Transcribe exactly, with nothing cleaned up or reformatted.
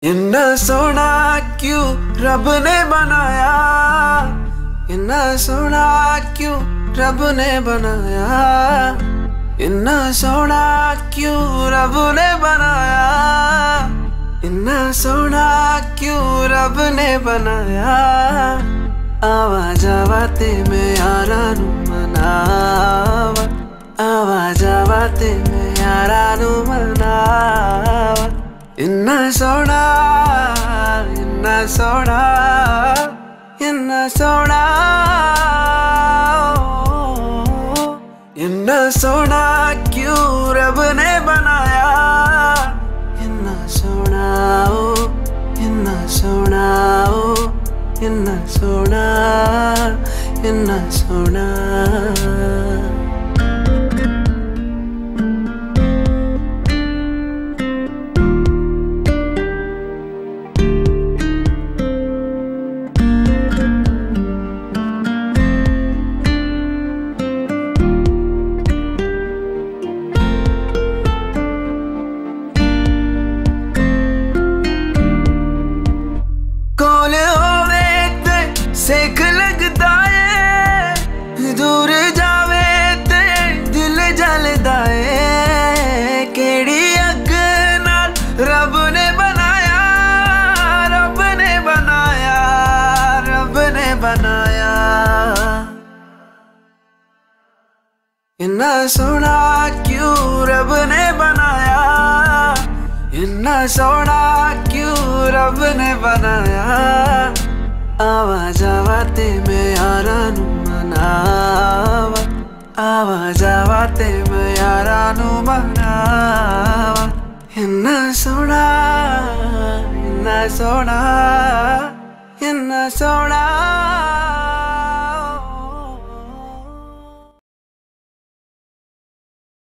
इन्ना सोना क्यों रब ने बनाया, इन्ना सोना क्यों रब ने बनाया, इन्ना सोना क्यों रब ने बनाया, इन्ना सोना क्यों रब ने बनाया। आवाज आवाते में यारा नू मनावा, आवाज आवाते में यारा नू मनावा। इन्ना सोना, इन्ना सोना, इन्ना सोना, इन्ना सोना क्यों रब ने बनाया, इन्ना सोना ओ, इन्ना सोना ओ, इन्ना सोना, इन्ना सोना। सेक लगदा है, दूर जावे ते दिल जलदा है। केड़ी अग नाल रब ने बनाया, रब ने बनाया, रब ने बनाया। इन्ना सोना क्यों रब ने बनाया, इन्ना सोना क्यों रब ने बनाया। आवाज आवाते में यारा नू मनावा, आवाज आवाते में यारा नू मनावा। इन्ना सोना, इन्ना सोना, इन्ना सोना।